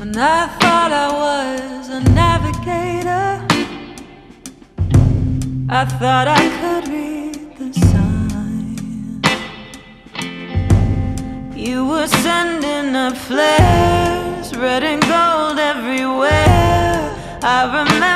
When I thought I was a navigator, I thought I could read the signs. You were sending up flares, red and gold everywhere. I remember